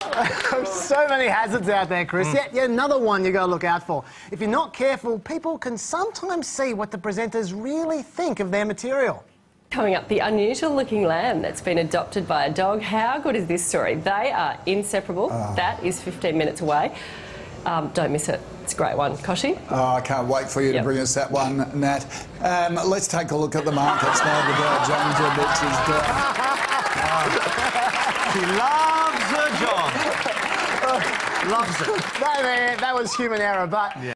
So many hazards out there, Chris. Yeah, another one you got to look out for. If you're not careful, people can sometimes see what the presenters really think of their material. Coming up, the unusual-looking lamb that's been adopted by a dog. How good is this story? They are inseparable. That is 15 minutes away. Don't miss it. It's a great one. Koshi? Oh, I can't wait for you to bring us that one, Nat. Let's take a look at the markets now. The Dow Jones Index is down. She loves her job. Loves it. That was human error, but...